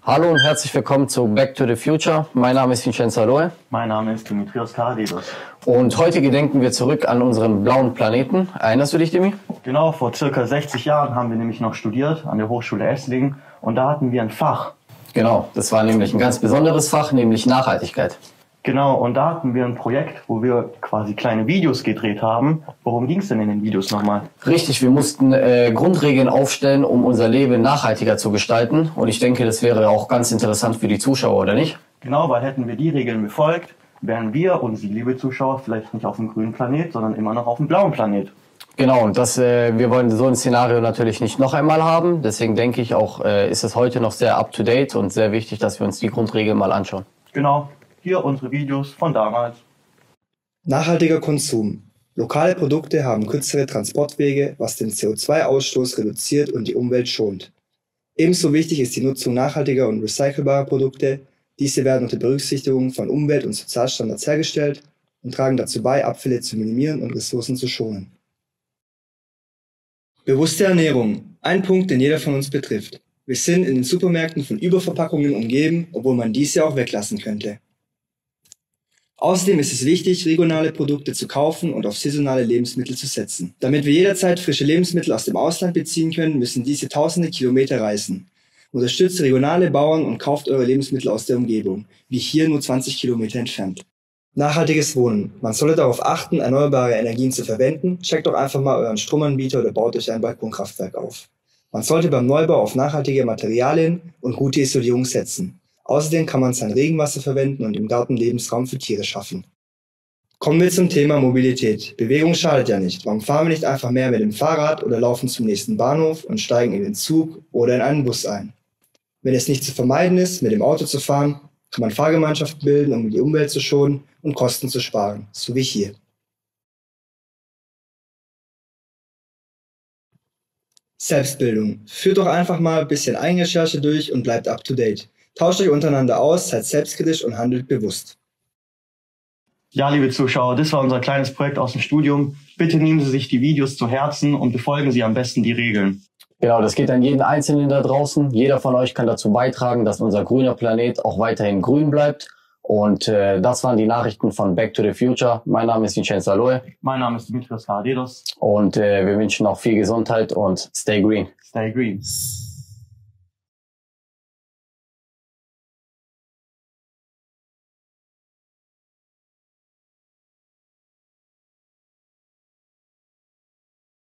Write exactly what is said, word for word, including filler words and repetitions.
Hallo und herzlich willkommen zu Back to the Future. Mein Name ist Vincenzo Aloe. Mein Name ist Dimitrios Karadedos. Und heute gedenken wir zurück an unseren blauen Planeten. Erinnerst du dich, Dimi? Genau, vor circa sechzig Jahren haben wir nämlich noch studiert an der Hochschule Esslingen und da hatten wir ein Fach. Genau, das war nämlich ein ganz besonderes Fach, nämlich Nachhaltigkeit. Genau, und da hatten wir ein Projekt, wo wir quasi kleine Videos gedreht haben. Worum ging es denn in den Videos nochmal? Richtig, wir mussten äh, Grundregeln aufstellen, um unser Leben nachhaltiger zu gestalten. Und ich denke, das wäre auch ganz interessant für die Zuschauer, oder nicht? Genau, weil hätten wir die Regeln befolgt, wären wir und Sie, liebe Zuschauer, vielleicht nicht auf dem grünen Planet, sondern immer noch auf dem blauen Planet. Genau, und das, äh, wir wollen so ein Szenario natürlich nicht noch einmal haben. Deswegen denke ich auch, äh, ist es heute noch sehr up-to-date und sehr wichtig, dass wir uns die Grundregeln mal anschauen. Genau. Hier unsere Videos von damals. Nachhaltiger Konsum. Lokale Produkte haben kürzere Transportwege, was den C O zwei Ausstoß reduziert und die Umwelt schont. Ebenso wichtig ist die Nutzung nachhaltiger und recycelbarer Produkte. Diese werden unter Berücksichtigung von Umwelt- und Sozialstandards hergestellt und tragen dazu bei, Abfälle zu minimieren und Ressourcen zu schonen. Bewusste Ernährung. Ein Punkt, den jeder von uns betrifft. Wir sind in den Supermärkten von Überverpackungen umgeben, obwohl man diese auch weglassen könnte. Außerdem ist es wichtig, regionale Produkte zu kaufen und auf saisonale Lebensmittel zu setzen. Damit wir jederzeit frische Lebensmittel aus dem Ausland beziehen können, müssen diese tausende Kilometer reisen. Unterstützt regionale Bauern und kauft eure Lebensmittel aus der Umgebung, wie hier nur zwanzig Kilometer entfernt. Nachhaltiges Wohnen. Man sollte darauf achten, erneuerbare Energien zu verwenden. Checkt doch einfach mal euren Stromanbieter oder baut euch ein Balkonkraftwerk auf. Man sollte beim Neubau auf nachhaltige Materialien und gute Isolierung setzen. Außerdem kann man sein Regenwasser verwenden und im Garten Lebensraum für Tiere schaffen. Kommen wir zum Thema Mobilität. Bewegung schadet ja nicht. Warum fahren wir nicht einfach mehr mit dem Fahrrad oder laufen zum nächsten Bahnhof und steigen in den Zug oder in einen Bus ein? Wenn es nicht zu vermeiden ist, mit dem Auto zu fahren, kann man Fahrgemeinschaften bilden, um die Umwelt zu schonen und Kosten zu sparen, so wie hier. Selbstbildung. Führt doch einfach mal ein bisschen Eigenrecherche durch und bleibt up to date. Tauscht euch untereinander aus, seid selbstkritisch und handelt bewusst. Ja, liebe Zuschauer, das war unser kleines Projekt aus dem Studium. Bitte nehmen Sie sich die Videos zu Herzen und befolgen Sie am besten die Regeln. Genau, das geht an jeden Einzelnen da draußen. Jeder von euch kann dazu beitragen, dass unser grüner Planet auch weiterhin grün bleibt. Und äh, das waren die Nachrichten von Back to the Future. Mein Name ist Vincenzo Aloe. Mein Name ist Dimitrios Karadedos. Und äh, wir wünschen noch viel Gesundheit und stay green. Stay green.